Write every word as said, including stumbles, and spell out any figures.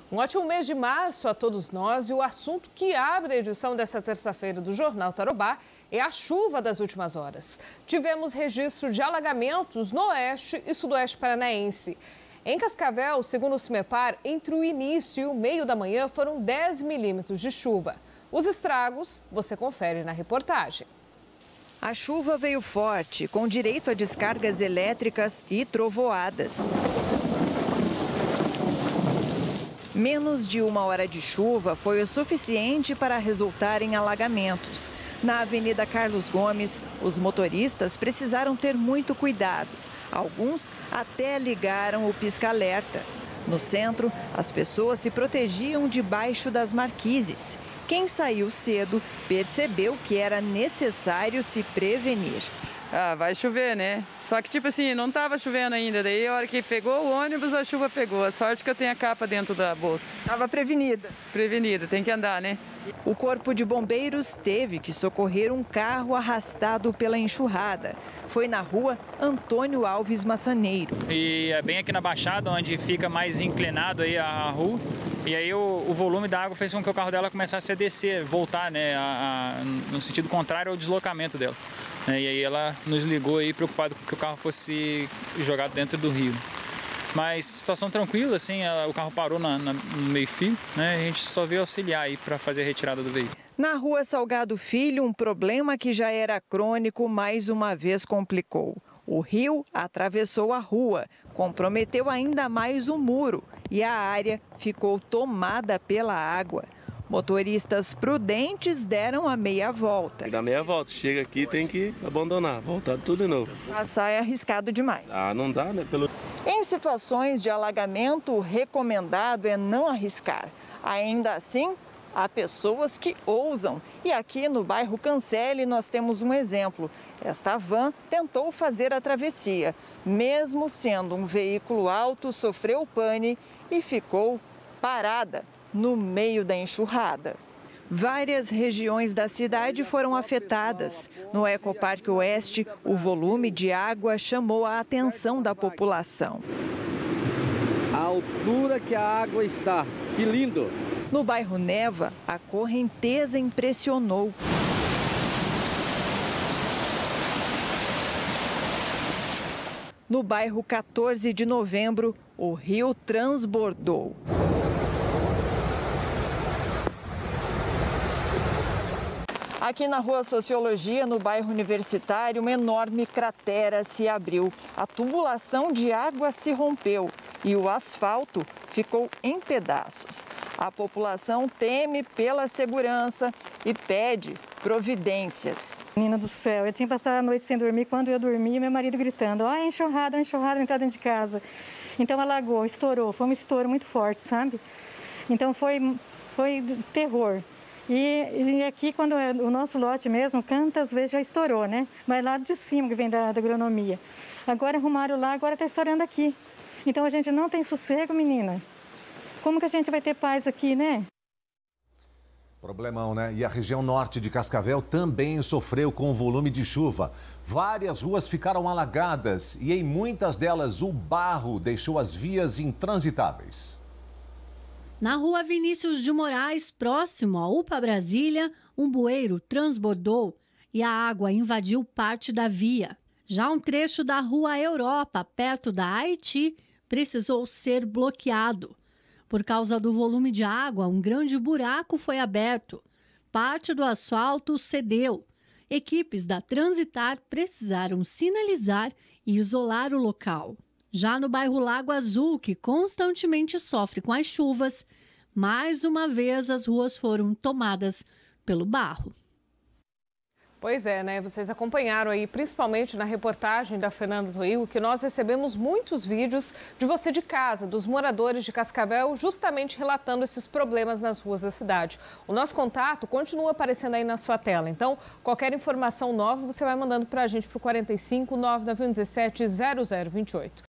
Um ótimo mês de março a todos nós e o assunto que abre a edição desta terça-feira do Jornal Tarobá é a chuva das últimas horas. Tivemos registro de alagamentos no oeste e sudoeste paranaense. Em Cascavel, segundo o CIMEPAR, entre o início e o meio da manhã foram dez milímetros de chuva. Os estragos você confere na reportagem. A chuva veio forte, com direito a descargas elétricas e trovoadas. Menos de uma hora de chuva foi o suficiente para resultar em alagamentos. Na Avenida Carlos Gomes, os motoristas precisaram ter muito cuidado. Alguns até ligaram o pisca-alerta. No centro, as pessoas se protegiam debaixo das marquises. Quem saiu cedo percebeu que era necessário se prevenir. Ah, vai chover, né? Só que, tipo assim, não estava chovendo ainda. Daí, a hora que pegou o ônibus, a chuva pegou. A sorte que eu tenho a capa dentro da bolsa. Estava prevenida? Prevenida, tem que andar, né? O Corpo de Bombeiros teve que socorrer um carro arrastado pela enxurrada. Foi na rua Antônio Alves Massaneiro. E é bem aqui na Baixada, onde fica mais inclinado aí a rua. E aí o, o volume da água fez com que o carro dela começasse a descer, voltar, né, a, a, no sentido contrário ao deslocamento dela. E aí ela nos ligou aí, preocupado com que o carro fosse jogado dentro do rio. Mas situação tranquila, assim, o carro parou na, na, no meio-fio, né? A gente só veio auxiliar aí para fazer a retirada do veículo. Na rua Salgado Filho, um problema que já era crônico mais uma vez complicou. O rio atravessou a rua, comprometeu ainda mais o muro e a área ficou tomada pela água. Motoristas prudentes deram a meia volta. Tem que dar meia volta, chega aqui tem que abandonar, voltar tudo de novo. Passar é arriscado demais. Ah, não dá, né? Pelo... Em situações de alagamento, o recomendado é não arriscar. Ainda assim, há pessoas que ousam. E aqui no bairro Cancele nós temos um exemplo. Esta van tentou fazer a travessia. Mesmo sendo um veículo alto, sofreu pane e ficou parada no meio da enxurrada. Várias regiões da cidade foram afetadas. No Ecoparque Oeste, o volume de água chamou a atenção da população. A altura que a água está, que lindo! No bairro Neva, a correnteza impressionou. No bairro quatorze de Novembro, o rio transbordou. Aqui na Rua Sociologia, no bairro Universitário, uma enorme cratera se abriu. A tubulação de água se rompeu e o asfalto ficou em pedaços. A população teme pela segurança e pede providências. Menina do céu, eu tinha passado a noite sem dormir. Quando eu dormi, meu marido gritando: ó, é enxurrada, é enxurrada, entrar dentro de casa. Então alagou, estourou, foi um estouro muito forte, sabe? Então foi, foi terror. E, e aqui, quando é o nosso lote mesmo, quantas vezes já estourou, né? Mas lá de cima, que vem da, da agronomia. Agora arrumaram lá, agora está estourando aqui. Então a gente não tem sossego, menina. Como que a gente vai ter paz aqui, né? Problemão, né? E a região norte de Cascavel também sofreu com o volume de chuva. Várias ruas ficaram alagadas e em muitas delas o barro deixou as vias intransitáveis. Na rua Vinícius de Moraes, próximo à U P A Brasília, um bueiro transbordou e a água invadiu parte da via. Já um trecho da rua Europa, perto da Haiti, precisou ser bloqueado. Por causa do volume de água, um grande buraco foi aberto. Parte do asfalto cedeu. Equipes da Transitar precisaram sinalizar e isolar o local. Já no bairro Lago Azul, que constantemente sofre com as chuvas, mais uma vez as ruas foram tomadas pelo barro. Pois é, né? Vocês acompanharam aí, principalmente na reportagem da Fernanda Toigo, que nós recebemos muitos vídeos de você de casa, dos moradores de Cascavel, justamente relatando esses problemas nas ruas da cidade. O nosso contato continua aparecendo aí na sua tela. Então, qualquer informação nova, você vai mandando para a gente para o quarenta e cinco, nove nove um um sete, zero zero dois oito.